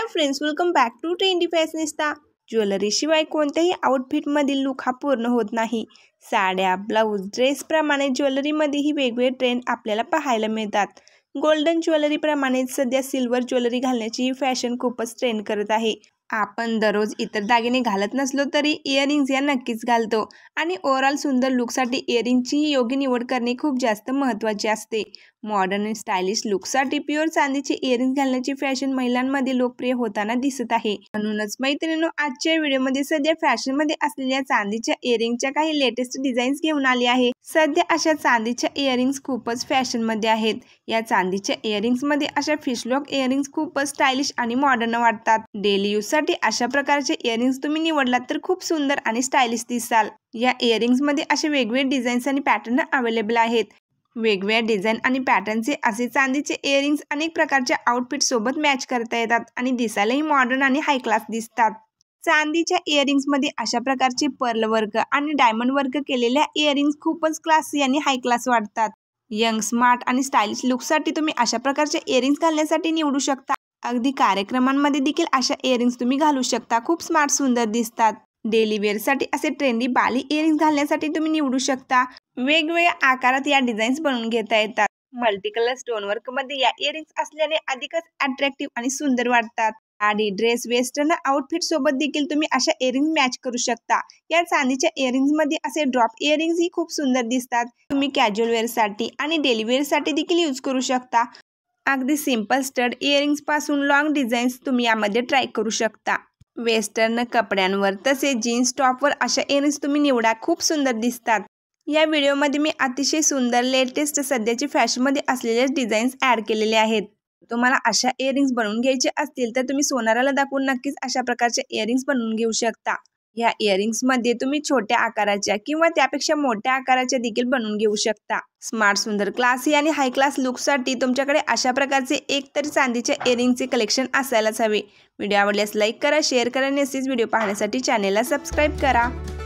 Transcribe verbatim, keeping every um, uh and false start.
High friends, welcome back to trendy fashionista. Jewellery शिवाय कोणत्याही आउटफिटमधील look हा पूर्ण होत नाही। साड्या, ब्लाउज, ड्रेस प्रमाणे ज्वेलरीमध्येही वेगवेगळे ट्रेंड आपल्याला पाहायला मिळतात। गोल्डन ज्वेलरी प्रमाणेच सध्या सिल्वर ज्वेलरी घालण्याची ही फॅशन खूपच ट्रेंड करत आहे। आपण दररोज इतर दागिने घालत नसलो तरी इयरिंग्स या नक्कीच घालतो आणि ओव्हरऑल सुंदर लुकसाठी इयरिंगची योग्य निवड करणे खूप जास्त महत्त्वाचे असते। मॉडर्न आणि स्टायलिश लुकसाठी प्युअर चांदीचे इयरिंग्स घालण्याची फॅशन महिलांमध्ये लोकप्रिय होताना दिसत आहे। म्हणूनच मैत्रिणींनो, आजच्या व्हिडिओमध्ये सध्या फॅशनमध्ये असलेल्या चांदीच्या इयरिंगच्या काही लेटेस्ट डिझाईन्स घेऊन आली आहे। सध्या अशा चांदीच्या इयरिंग्स खूपच फॅशनमध्ये आहेत। या चांदीच्या इयरिंग्समध्ये अशा फिशलॉक इयरिंग्स खूपच स्टायलिश आणि मॉडर्न वाटतात। डेली यूज साठी अशा प्रकारचे इयरिंग्स तुम्ही निवडलात तर खूप सुंदर आणि स्टायलिश दिसाल। या इयरिंग्समध्ये असे वेगवेगळे डिझाईन्स आणि पॅटर्न अवेलेबल आहेत। वेगवेगळ्या डिझाईन आणि पॅटर्नचे असे चांदीचे इयरिंग्स अनेक प्रकारच्या आउटफिट सोबत मॅच करता येतात आणि दिसायलाही मॉडर्न आणि हाय क्लास दिसतात। चांदीच्या इयरिंग्समध्ये अशा प्रकारचे पर्ल वर्क आणि डायमंड वर्क केलेल्या इयरिंग्स खूपच क्लासी आणि हाय क्लास वाटतात। यंग, स्मार्ट आणि स्टायलिश लुकसाठी तुम्ही अशा प्रकारचे इयरिंग्स घालण्यासाठी निवडू शकता। अगदी कार्यक्रमांमध्ये देखील अशा इयरिंग्स तुम्ही घालू शकता, खूप स्मार्ट सुंदर दिसतात। डेली वेअरसाठी असे ट्रेंडी बाली इयरिंग्स घालण्यासाठी तुम्ही निवडू शकता। वेगवेगळ्या आकारात या डिझाईन्स बनवून घेता येतात। मल्टी कलर स्टोन वर्क मध्ये या इयरिंग्स असल्याने अधिकच अट्रॅक्टिव्ह आणि सुंदर वाटतात। साडी, ड्रेस, वेस्टर्न आउटफिट सोबत देखील तुम्ही अशा इयरिंग्स मॅच करू शकता। या चांदीच्या इयरिंग्स मध्ये असे ड्रॉप इयरिंग्स ही खूप सुंदर दिसतात। तुम्ही कॅज्युअल वेअर साठी आणि डेली वेअर साठी देखील यूज करू शकता। अगदी सिंपल स्टड इयरिंग्स पासून लॉंग डिझाईन्स तुम्ही यामध्ये ट्राय करू शकता। वेस्टर्न कपड्यांवर तसेच जीन्स टॉपवर अशा इयरिंग्स तुम्ही निवडा, खूप सुंदर दिसतात। या व्हिडिओमध्ये मी अतिशय सुंदर लेटेस्ट सध्याची फॅशनमध्ये असलेले डिझाईन्स ॲड केलेले आहेत। तुम्हाला अशा इयरिंग्स बनवून घ्यायचे असतील तर तुम्ही सोनाराला दाखवून नक्कीच अशा प्रकारचे इयरिंग्स बनवून घेऊ शकता। या इयरिंग्समध्ये तुम्ही छोट्या आकाराच्या किंवा त्यापेक्षा मोठ्या आकाराच्या देखील बनवून घेऊ शकता। स्मार्ट, सुंदर, क्लासी आणि हाय क्लास लुकसाठी तुमच्याकडे अशा प्रकारचे एक तरी चांदीच्या इयरिंगचे कलेक्शन असायलाच हवे। व्हिडिओ आवडल्यास लाईक करा, शेअर करा आणि असेच व्हिडिओ पाहण्यासाठी चॅनेलला सबस्क्राईब करा।